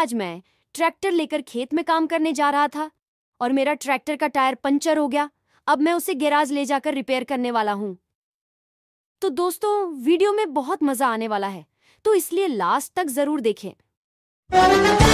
आज मैं ट्रैक्टर लेकर खेत में काम करने जा रहा था और मेरा ट्रैक्टर का टायर पंचर हो गया। अब मैं उसे गैराज ले जाकर रिपेयर करने वाला हूँ। तो दोस्तों, वीडियो में बहुत मजा आने वाला है, तो इसलिए लास्ट तक जरूर देखें।